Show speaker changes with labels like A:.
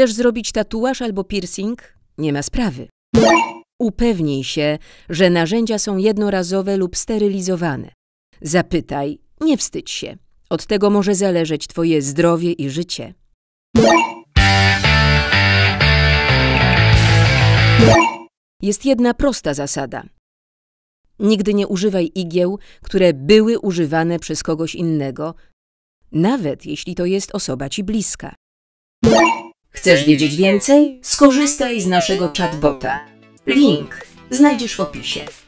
A: Chcesz zrobić tatuaż albo piercing? Nie ma sprawy. Upewnij się, że narzędzia są jednorazowe lub sterylizowane. Zapytaj, nie wstydź się. Od tego może zależeć twoje zdrowie i życie. Jest jedna prosta zasada. Nigdy nie używaj igieł, które były używane przez kogoś innego, nawet jeśli to jest osoba ci bliska. Chcesz wiedzieć więcej? Skorzystaj z naszego chatbota. Link znajdziesz w opisie.